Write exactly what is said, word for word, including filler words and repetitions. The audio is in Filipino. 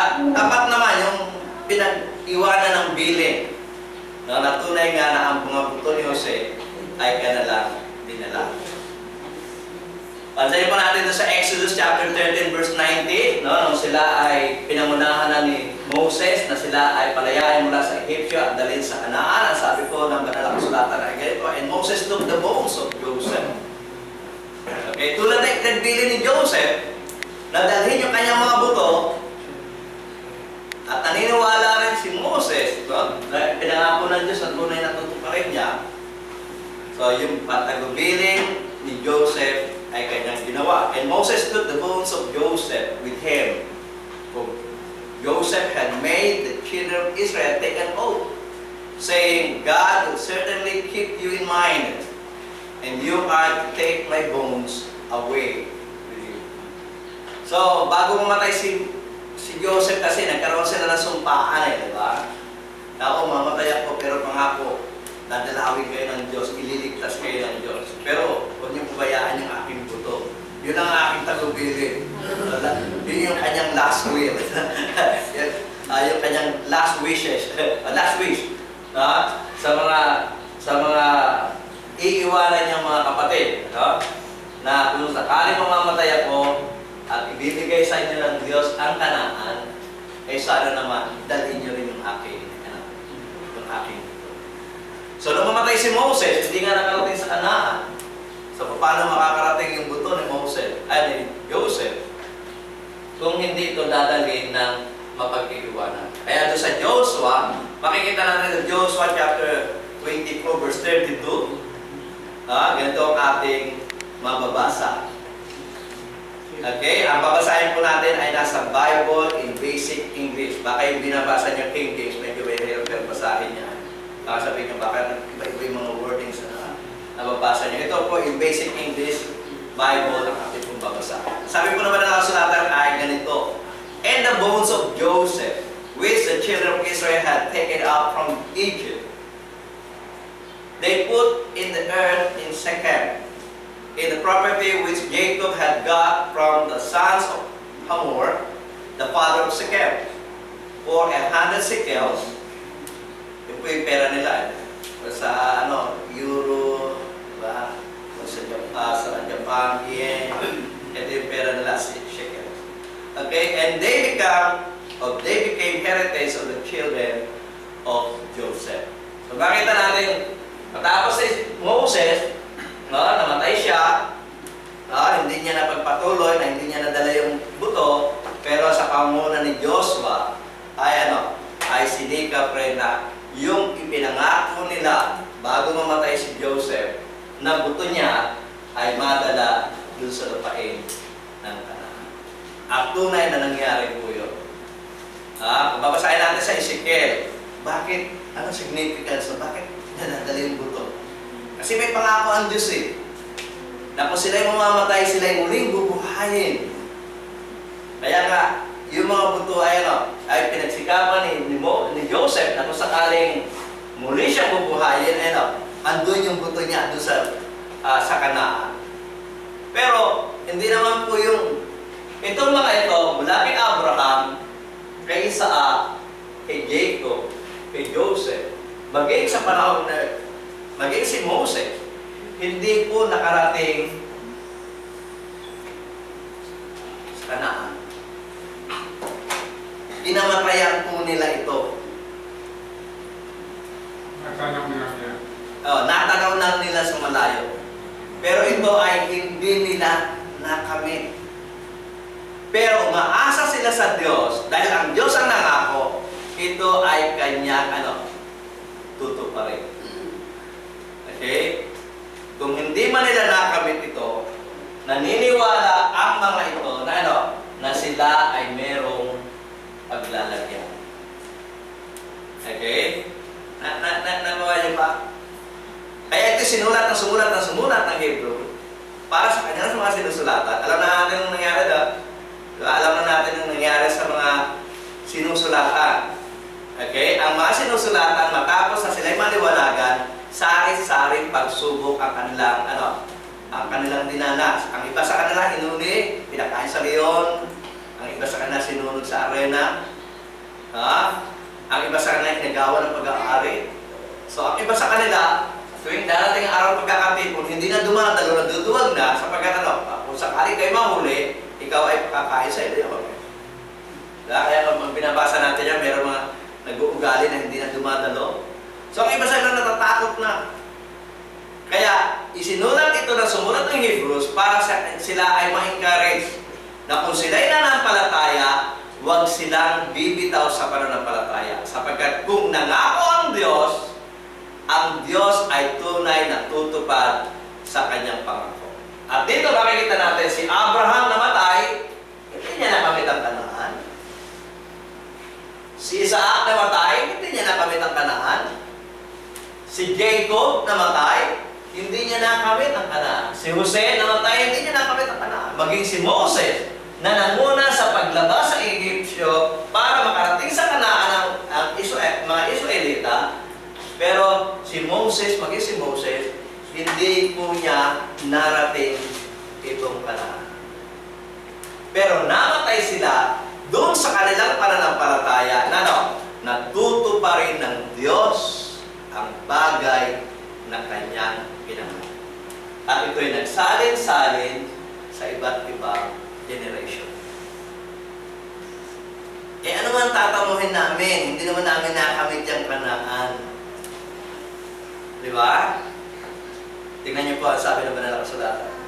At tapat naman yung pinag-iwanan ng bilin. No, natunay nga na ang mga buto ni Jose ay kanalang dinala. Pansayin po natin ito sa Exodus chapter thirteen verse nineteen, no, nung sila ay pinangunahan na ni Moses na sila ay palayain mula sa Egypto at dalhin sa Canaan. Ang sabi po ng banal na kasulatan ay ganito, and Moses took the bones of Joseph. Okay, tulad ng nagbili ni Joseph, nadalhin yung kanyang mga buto, at naniniwala rin si Moses, no, na pinangako ng Diyos at tunay na tutuparin niya. So yung patagubilin ni Joseph ay kanyang ginawa. And Moses took the bones of Joseph with him. For Joseph had made the children of Israel take an oath, saying, God will certainly keep you in mind, and you are to take my bones away with you. So, bago mamatay si, si Joseph kasi, nagkaroon sila ng sumpaan eh, di ba? Ako, mamatay ako, pero pangako, dadalawin kayo ng Diyos, ililigtas kayo ng Diyos. Pero, huwag niyo pabayaan yung aking buto. Yun ang aking tagubilin. Yun yung kanyang last will. uh, yung kanyang last wishes. uh, last wish. Uh, sa mga sa mga iiwanan niyang mga kapatid. Uh, na kung sakaling mamamatay ako at ibibigay sa inyo ng Diyos ang Kanaan, eh sana naman, dalhin niyo rin yung aking, uh, yung aking. So, nung mamatay si Moses, hindi nga nakarating sa Kanaan. So, paano makakarating yung buto ni Moses, ay ni Joseph, kung hindi ito dadalhin ng mapag-iwanan. Kaya doon sa Joshua, makikita natin sa Joshua chapter twenty-four verse thirty-two, ah, ganito ang ating mababasa. Okay, ang babasahin po natin ay nasa Bible in Basic English. Baka yung binabasa niyo King James, medyo may hirap pero basahin niya. Baka sabihin niyo, baka iba-iba yung mga wordings na nababasa niyo. Ito po in Basic English Bible ang ating pong babasahin. Sabi po naman na kasulatan ay ganito, and the bones of Joseph, which the children of Israel had taken up from Egypt, they put in the earth in Shechem, in the property which Jacob had got from the sons of Hamor, the father of Shechem, for a hundred shekels. Ito po yung pera nila. Sa ano, euro, diba? Sa Japan, sa Japan, yen. Ito yung pera nila, shekel. Okay, and they become, or they became heritage of the children of Joseph. So, makita natin, matapos si Moses, no, namatay siya, no, hindi niya napagpatuloy, na hindi niya nadala yung buto, pero sa pamumuno ni Joshua, ay ano, ay sinikap rin na yung ipinangako nila bago mamatay si Joseph, na buto niya ay madala dun sa lupain ng Kanaan. At tunay na nangyari po yun. Ah, kung babasahin natin sa Ezekiel, bakit, anong significance, bakit nadala yung buto? Kasi may pangako ang Diyos eh, na kung sila'y mamamatay, sila'y muling bubuhayin. Kaya nga, yung mga buto ay, ano, ay pinagsikapan ni, ni, Mo, ni Joseph na kung sakaling muli siyang bubuhayin, ano, andun yung buto niya doon sa, uh, sa Kanaan. Pero, hindi naman po yung, itong mga ito, mula kay Abraham, kay Isaac, kay Jacob, kay Joseph, maging sa panahon na, maging si Moses, hindi po nakarating sa Kanaan. Kinamatayan po nila ito. Natanaw na nila. Oh, natanaw na nila sa malayo. Pero ito ay hindi nila nakamit. Pero umaasa sila sa Diyos, dahil ang Diyos ang nangako, ito ay kanya, ano, tutuparin. Okay? Kung hindi man nila nakamit ito, naniniwala ang mga ito na, ano, na sila ay merong paglalagyan. Okay? Na, na, na, nagawa niyo ba? Kaya ito sinulat na sumulat na sumulat ng Hebrew para sa kanya sa mga sinusulatan. Alam na natin ang nangyari doon. Alam na natin ang nangyari sa mga sinusulatan. Okay? Ang mga sinusulatan, matapos na sila'y maliwanagan, sari-saring pagsubok ang kanilang, ano, ang kanilang dinanas. Ang iba sa kanila, hinuli, pinakain sa leon. Ang iba sa kanila, sinunod sa arena. Ha? Ang iba sa kanila inagawa ng pag-aari. So, ang iba sa kanila, tuwing darating ang araw pagkakatipon, hindi na dumadalo, naduduwag na, sapagkat ano, kung sakali kayo mahuli, ikaw ay pakakain sa iyo. Kaya kung binabasa natin yan, meron mga nag-uugali na hindi na dumadalo. So, ang iba sa kanila natatakot na. Kaya, isinulat ito na sumulat ng Hebrews para sa, sila ay ma-encourage na kung sila'y nanampalataya, huwag silang bibitaw sa pananampalataya. Sapagkat kung nangako ang Diyos, ang Diyos ay tunay na tutupad sa kanyang pangako. At dito makikita natin si Abraham namatay, hindi niya nakamit ang Kanaan. Si Isaac namatay, hindi niya nakamit ang Kanaan. Si Jacob namatay, hindi niya nakamit ang Kanaan. Si Jose namatay, hindi niya nakamit ang Kanaan. Maging si Moses, na nanguna sa paglabas sa Egyptyo para makarating sa Kanaan ang, ang Israel, mga Israelita. Pero si Moses, maging si Moses, hindi po niya narating itong Kanaan. Pero namatay sila doon sa kanilang pananampalataya na no, natuto pa rin ng Diyos ang bagay na kanyang pinangalan. At ito'y nagsalin-salin sa iba't ibang generation. Eh ano man tatamuhin namin? Hindi naman namin nakamit yung Kanaan. Di ba? Tingnan niyo po ang sabi ng Banal na Kasulatan.